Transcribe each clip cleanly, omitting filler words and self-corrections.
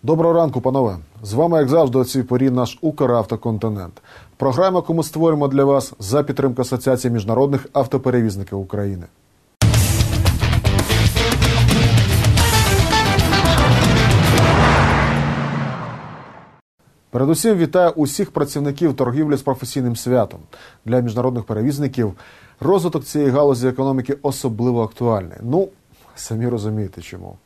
Доброго ранку, панове. З вами, як завжди, у цій порі наш Укравтоконтинент. Програма, яку ми створюємо для вас за підтримки Асоціації міжнародних автоперевізників України. Передусім вітаю усіх працівників торгівлі з професійним святом. Для міжнародних перевізників розвиток цієї галузі економіки особливо актуальний. Самі розумієте чому.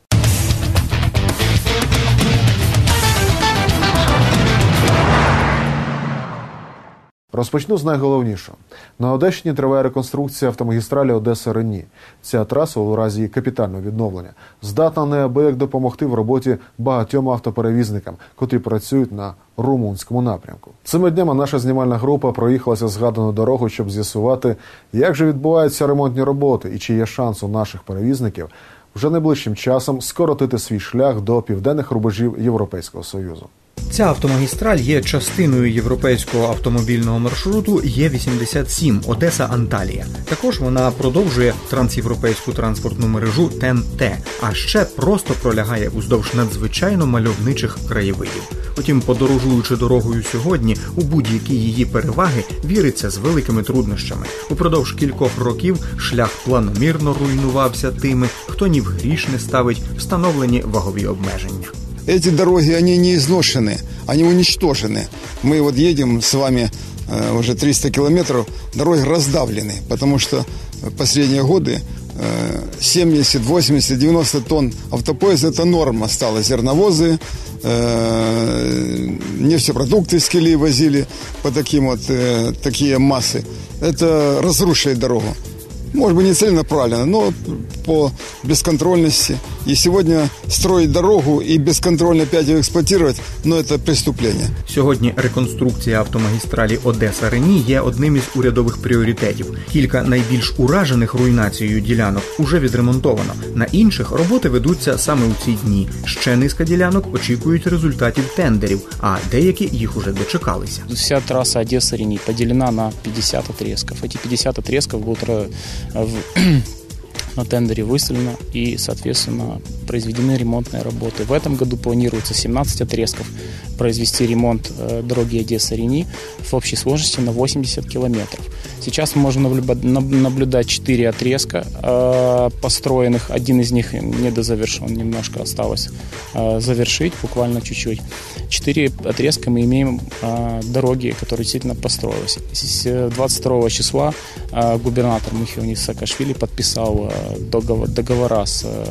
Розпочну з найголовнішого. На Одещині триває реконструкція автомагістралі Одеса-Рені. Ця траса, у разі її капітального відновлення, здатна неабияк допомогти в роботі багатьом автоперевізникам, котрі працюють на румунському напрямку. Цими днями наша знімальна група проїхалася згадану дорогу, щоб з'ясувати, як же відбуваються ремонтні роботи і чи є шанс у наших перевізників вже найближчим часом скоротити свій шлях до південних рубежів Європейського Союзу. Ця автомагістраль є частиною європейського автомобільного маршруту Є-87 Одеса-Анталія. Також вона продовжує трансєвропейську транспортну мережу ТЕН-Т, а ще просто пролягає уздовж надзвичайно мальовничих краєвидів. Утім, подорожуючи дорогою сьогодні, у будь-які її переваги віриться з великими труднощами. Упродовж кількох років шлях планомірно руйнувався тими, хто ні в гріш не ставить встановлені вагові обмеження. Эти дороги, они не изношены, они уничтожены. Мы вот едем с вами уже 300 километров, дороги раздавлены, потому что в последние годы 70, 80, 90 тонн автопоезд – это норма стала. Зерновозы, нефтепродукты с Килии возили по такие массы. Это разрушает дорогу. Может быть, не целенаправленно, но по бесконтрольности. И сегодня строить дорогу и бесконтрольно опять ее эксплуатировать, это преступление. Сьогодні реконструкція автомагістралі Одеса-Рені є одним із урядових пріоритетів. Кілька найбільш уражених руйнацією ділянок уже відремонтовано. На інших роботи ведуться саме у ці дні. Ще низка ділянок очікують результатів тендерів, а деякі їх уже дочекалися. Вся трасса Одесса-Рени поделена на 50 отрезков. Эти 50 отрезков будут на тендере выставлено и, соответственно, произведены ремонтные работы. В этом году планируется 17 отрезков произвести ремонт дороги Одесса-Рени в общей сложности на 80 километров. Сейчас мы можем наблюдать 4 отрезка построенных. Один из них недозавершен, немножко осталось завершить, буквально чуть-чуть. 4 отрезка мы имеем дороги, которые действительно построились. 22 числа губернатор Михаил Саакашвили подписал договора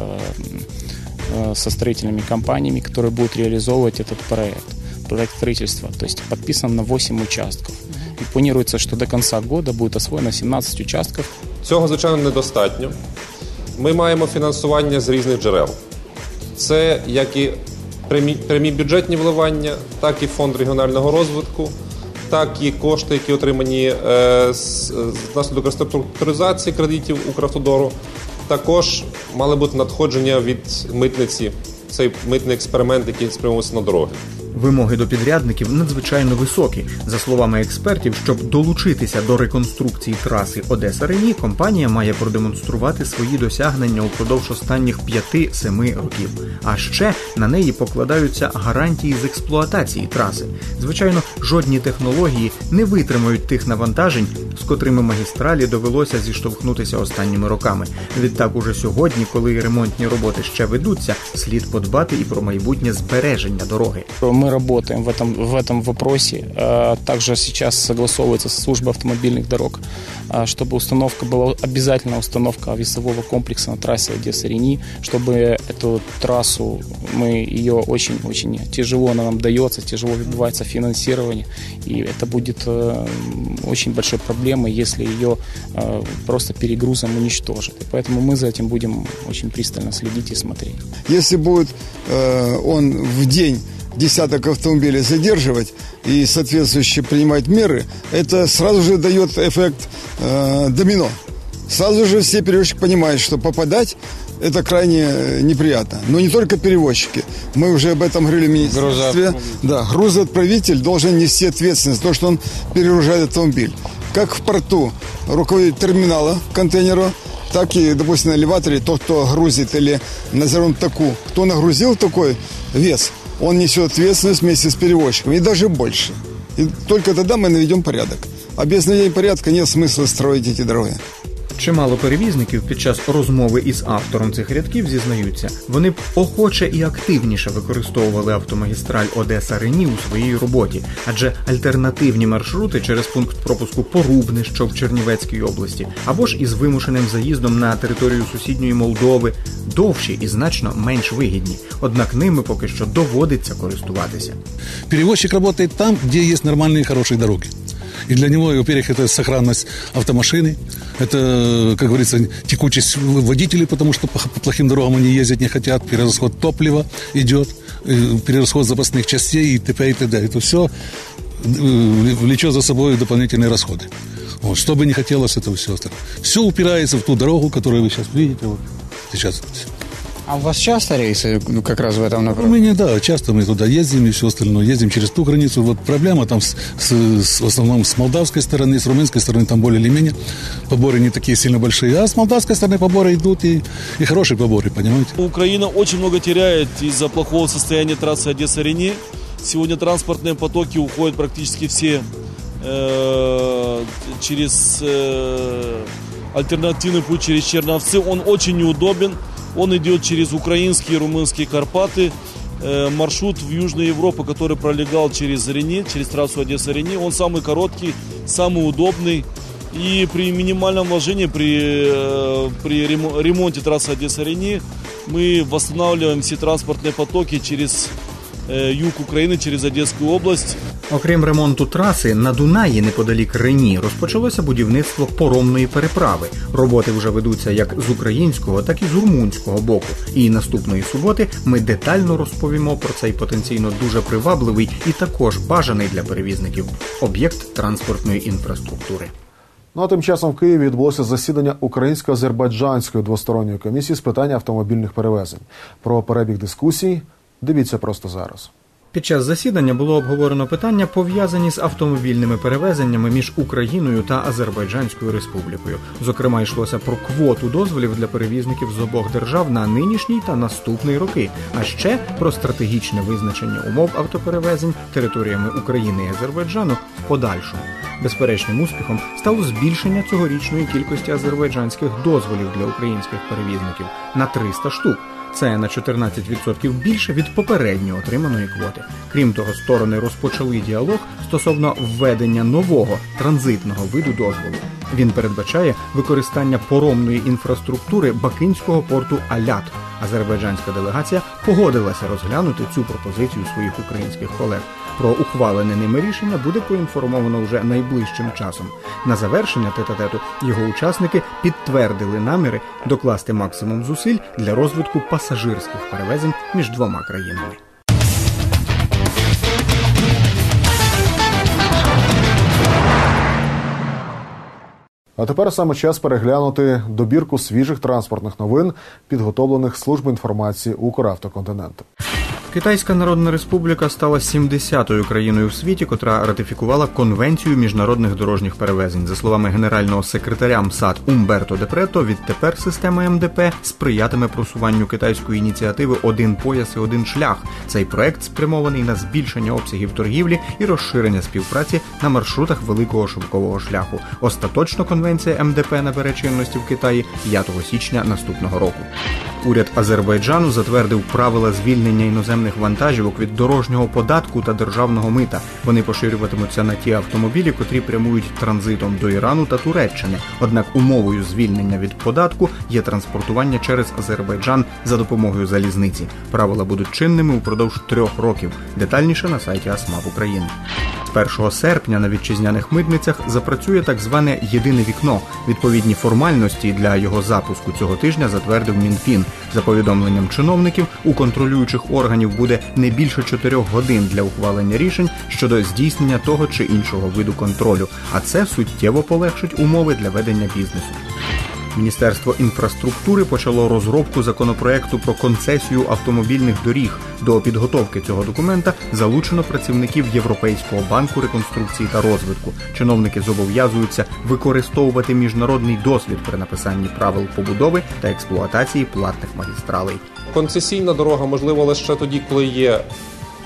со строительными компаниями, которые будут реализовывать этот проект строительства. То есть подписан на 8 участков. І планується, що до кінця року буде освоєно 17 участків. Цього, звичайно, недостатньо. Ми маємо фінансування з різних джерел. Це як і прямі бюджетні вливання, так і фонд регіонального розвитку, так і кошти, які отримані внаслідок реструктуризації кредитів Укравтодору. Також мали бути надходження від митниці. Цей митний експеримент, який спрямовується на дороги. Вимоги до підрядників надзвичайно високі. За словами експертів, щоб долучитися до реконструкції траси Одеса-Рені, компанія має продемонструвати свої досягнення упродовж останніх 5-7 років. А ще на неї покладаються гарантії з експлуатації траси. Звичайно, жодні технології не витримають тих навантажень, з котрими магістралі довелося зіштовхнутися останніми роками. Відтак уже сьогодні, коли ремонтні роботи ще ведуться, слід подбати і про майбутнє збереження дороги. Мы работаем в этом вопросе. Также сейчас согласовывается с службой автомобильных дорог, чтобы была обязательная установка весового комплекса на трассе Одесса-Рени, чтобы эту трассу, ее очень тяжело нам дается, тяжело выбивается финансирование, и это будет очень большой проблемой, если ее просто перегрузом уничтожат. И поэтому мы за этим будем очень пристально следить и смотреть. Если будет он в день десяток автомобилей задерживать и соответствующе принимать меры, это сразу же дает эффект домино. Сразу же все перевозчики понимают, что попадать это крайне неприятно. Но не только перевозчики. Мы уже об этом говорили в министерстве. Грузоотправитель должен нести ответственность за то, что он перегружает автомобиль. Как в порту руководитель терминала контейнера, так и, допустим, на элеваторе тот, кто грузит, или на зерном таку, кто нагрузил такой вес, он несет ответственность вместе с перевозчиком, и даже больше. И только тогда мы наведем порядок. А без наведения порядка нет смысла строить эти дороги. Чимало перевізників під час розмови із автором цих рядків зізнаються, вони б охоче і активніше використовували автомагістраль Одеса-Рені у своїй роботі, адже альтернативні маршрути через пункт пропуску Порубне, що в Чернівецькій області, або ж із вимушеним заїздом на територію сусідньої Молдови, довші і значно менш вигідні. Однак ними поки що доводиться користуватися. Перевозчик працює там, де є нормальні і хороші дороги. И для него, во-первых, это сохранность автомашины, это, как говорится, текучесть водителей, потому что по плохим дорогам они ездить не хотят, перерасход топлива идет, перерасход запасных частей и т.п. и т.д. Это все влечет за собой дополнительные расходы. Вот, что бы не хотелось, это все. Все упирается в ту дорогу, которую вы сейчас видите. Вот, сейчас. А у вас часто рейсы как раз в этом У направлении? меня, да, часто мы туда ездим и все остальное. Ездим через ту границу. Вот проблема там в основном с молдавской стороны, с румынской стороны там более или менее поборы не такие сильно большие. А с молдавской стороны поборы идут и хорошие поборы, понимаете? Украина очень много теряет из-за плохого состояния трассы Одесса-Рени. Сегодня транспортные потоки уходят практически все через альтернативный путь через Черновцы. Он очень неудобен. Он идет через украинские и румынские Карпаты. Маршрут в Южную Европу, который пролегал через Рени, через трассу Одесса-Рени, он самый короткий, самый удобный. И при минимальном вложении, при ремонте трассы Одесса-Рени, мы восстанавливаем все транспортные потоки через юг України, через Одеську область. Окрім ремонту траси, на Дунаї, неподалік Рені, розпочалося будівництво поромної переправи. Роботи вже ведуться як з українського, так і з румунського боку. І наступної суботи ми детально розповімо про цей потенційно дуже привабливий і також бажаний для перевізників об'єкт транспортної інфраструктури. Ну а тим часом в Києві відбулося засідання Українсько-азербайджанської двосторонньої комісії з питань автомобільних перевезень. Про перебіг дискусій дивіться просто зараз. Під час засідання було обговорено питання, пов'язані з автомобільними перевезеннями між Україною та Азербайджанською республікою. Зокрема, йшлося про квоту дозволів для перевізників з обох держав на нинішній та наступний роки, а ще про стратегічне визначення умов автоперевезень територіями України і Азербайджану в подальшому. Безперечним успіхом стало збільшення цьогорічної кількості азербайджанських дозволів для українських перевізників на 300 штук. Це на 14% більше від попередньо отриманої квоти. Крім того, сторони розпочали діалог стосовно введення нового транзитного виду дозволу. Він передбачає використання поромної інфраструктури Бакинського порту Алят. Азербайджанська делегація погодилася розглянути цю пропозицію своїх українських колег. Про ухвалене ними рішення буде поінформовано вже найближчим часом. На завершення тет-а-тету його учасники підтвердили наміри докласти максимум зусиль для розвитку пасажирських перевезень між двома країнами. А тепер саме час переглянути добірку свіжих транспортних новин, підготовлених Службою інформації Укравтоконтиненту. Китайська Народна Республіка стала 70-ю країною в світі, котра ратифікувала Конвенцію міжнародних дорожніх перевезень. За словами генерального секретаря МСАД Умберто де Прето, відтепер система МДП сприятиме просуванню китайської ініціативи «Один пояс і один шлях». Цей проект спрямований на збільшення обсягів торгівлі і розширення співпраці на маршрутах Великого шовкового шляху. Остаточно конвенція МДП набере чинності в Китаї 5 січня наступного року. Уряд Азербайджану затвердив правила звільнення іноземних вантажівок від дорожнього податку та державного мита. Вони поширюватимуться на ті автомобілі, котрі прямують транзитом до Ірану та Туреччини. Однак умовою звільнення від податку є транспортування через Азербайджан за допомогою залізниці. Правила будуть чинними упродовж 3 років. Детальніше на сайті АСМАП України. З 1 серпня на вітчизняних митницях запрацює так зване «Єдине вікно». Відповідні формальності для його запуску цього тижня затвердив Мінфін. За повідомленням чиновників, у контролюючих органів буде не більше 4 годин для ухвалення рішень щодо здійснення того чи іншого виду контролю, а це суттєво полегшить умови для ведення бізнесу. Міністерство інфраструктури почало розробку законопроекту про концесію автомобільних доріг. До підготовки цього документа залучено працівників Європейського банку реконструкції та розвитку. Чиновники зобов'язуються використовувати міжнародний досвід при написанні правил побудови та експлуатації платних магістралей. Концесійна дорога можлива лише тоді, коли є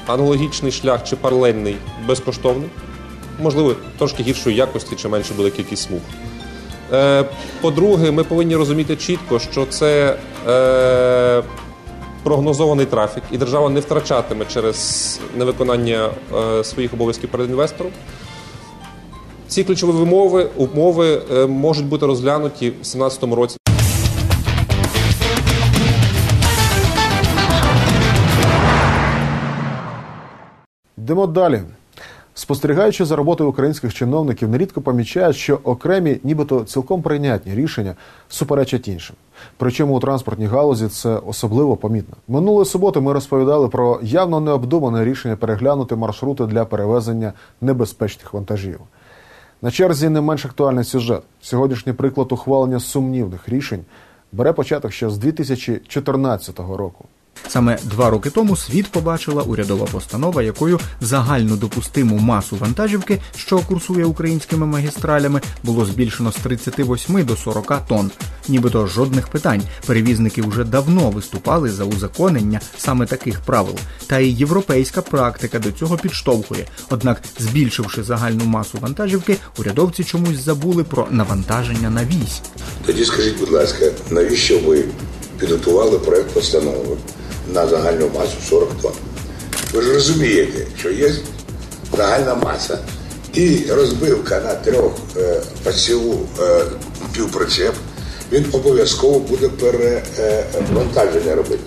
аналогічний шлях чи паралельний безкоштовний. Можливо, трошки гіршої якості чи менше буде кількість смуг. По-друге, ми повинні розуміти чітко, що це прогнозований трафік, і держава не втрачатиме через невиконання своїх обов'язків перед інвестором. Ці ключові умови можуть бути розглянуті в 2017 році. Йдемо далі. Спостерігаючи за роботою українських чиновників, нерідко помічають, що окремі, нібито цілком прийнятні рішення суперечать іншим. Причому у транспортній галузі це особливо помітно. Минулої суботи ми розповідали про явно необдумане рішення переглянути маршрути для перевезення небезпечних вантажів. На черзі не менш актуальний сюжет. Сьогоднішній приклад ухвалення сумнівних рішень бере початок ще з 2014 року. Саме 2 роки тому світ побачила урядова постанова, якою загальну допустиму масу вантажівки, що курсує українськими магістралями, було збільшено з 38 до 40 тонн. Нібито жодних питань. Перевізники вже давно виступали за узаконення саме таких правил. Та й європейська практика до цього підштовхує. Однак, збільшивши загальну масу вантажівки, урядовці чомусь забули про навантаження на вісь. Тоді скажіть, будь ласка, навіщо ви підготували проект постанови на загальну масу 40 тонн? Ви ж розумієте, що є загальна маса і розбивка на 3 посіву півпричеп, він обов'язково буде перевантаження робити.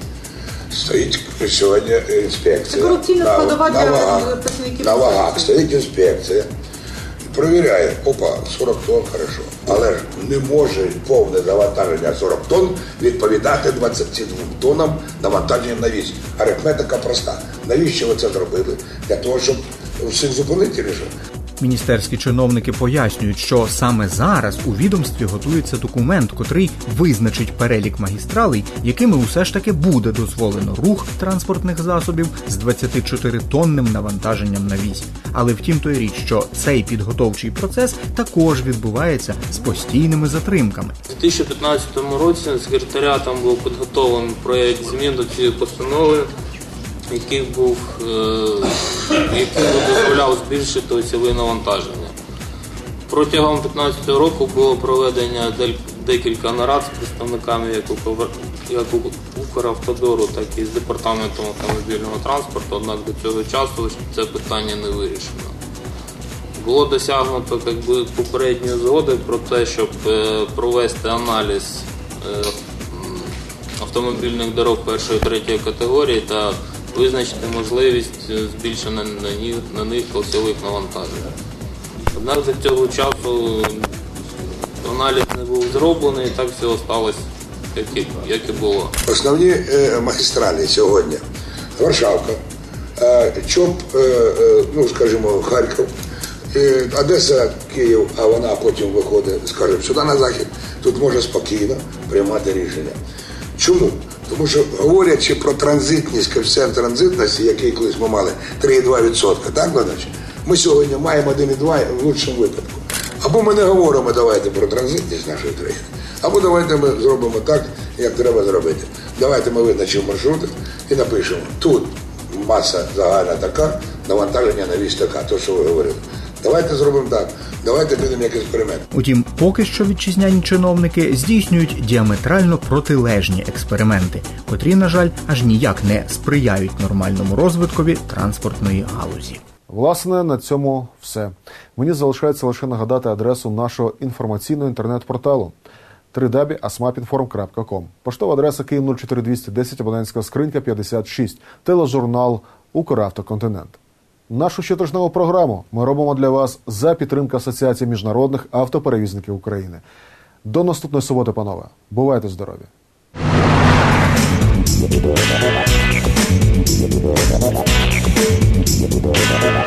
Стоїть сьогодні інспекція. Це корупційна складова для працівників. На вагах стоїть інспекція. Провіряє, 40 тонн, хорошо. Але ж не може повне завантаження 40 тонн відповідати 22 тоннам навантаження на вісь. Арифметика проста. Навіщо ви це зробили? Для того, щоб всіх зупинити, чи що? Міністерські чиновники пояснюють, що саме зараз у відомстві готується документ, котрий визначить перелік магістралей, якими усе ж таки буде дозволено рух транспортних засобів з 24-тонним навантаженням на вісь. Але втім то й річ, що цей підготовчий процес також відбувається з постійними затримками. У 2015 році секретаріатом був підготовлений проєкт змін до цієї постанови, який дозволяв збільшити осьове навантаження. Протягом 2015 року було проведення декілька нарад з представниками як Укравтодору, так і з Департаментом автомобільного транспорту, однак до цього часу це питання не вирішено. Було досягнуто попередньої згоди про те, щоб провести аналіз автомобільних дорог 1-3 категорії та визначити можливість збільшення на них осьових навантажень. Однак за цього часу аналіз не був зроблений, і так все залишилось, як і було. Основні магістралі сьогодні – Варшавка, ЧОП, скажімо, Харків, Одеса, Київ, а вона потім виходить, скажімо, сюди на захід. Тут можна спокійно приймати рішення. Чому? Тому що, говорячи про транзитність, коефіцієнт транзитності, який колись ми мали 3,2%, так, Владимирович? Ми сьогодні маємо 1,2% в лучшому випадку. Або ми не говоримо, давайте, про транзитність нашої країни, або давайте ми зробимо так, як треба зробити. Давайте ми визначимо маршрути і напишемо, тут маса загальна така, навантаження на вісь така, то, що ви говорили. Давайте зробимо так, давайте підемо як експеримент. Утім, поки що вітчизняні чиновники здійснюють діаметрально протилежні експерименти, котрі, на жаль, аж ніяк не сприяють нормальному розвиткові транспортної галузі. Власне, на цьому все. Мені залишається лише нагадати адресу нашого інформаційного інтернет-порталу www.asmapinform.com. Поштова адреса Київ 04210, абонентська скринька 56, тележурнал «Укравтоконтинент». Нашу щотижневу програму ми робимо для вас за підтримки Асоціації міжнародних автоперевізників України. До наступної суботи, панове. Бувайте здорові! We'll be right back.